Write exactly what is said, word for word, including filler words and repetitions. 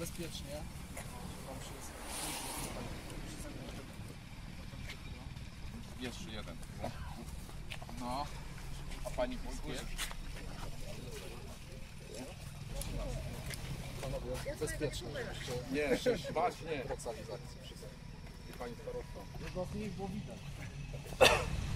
bezpiecznie. Wam się Jeszcze jeden. No. A pani polskie? Panowie, bezpiecznie, żebyście Nie, sześć, właśnie. wracali z akcji. I pani starosta. Już was nie było widać.